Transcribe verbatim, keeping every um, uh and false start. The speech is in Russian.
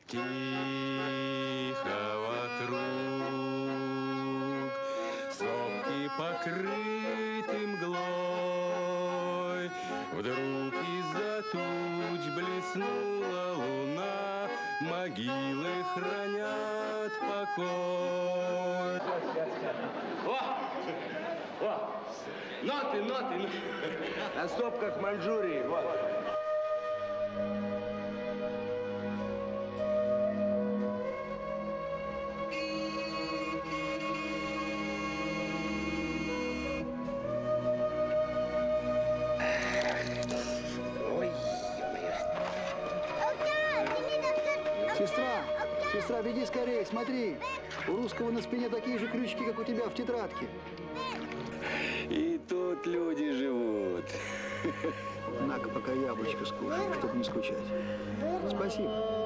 Тихо вокруг, сопки покрыты мглой. Вдруг из-за туч блеснула луна, могилы хранят покой. О! О! Ноты, ноты, ноты. На сопках Маньчжурии, вот. Сестра, сестра, беги скорее, смотри. У русского на спине такие же крючки, как у тебя в тетрадке. И тут люди живут. На-ка, пока яблочко скушай, чтобы не скучать. Спасибо.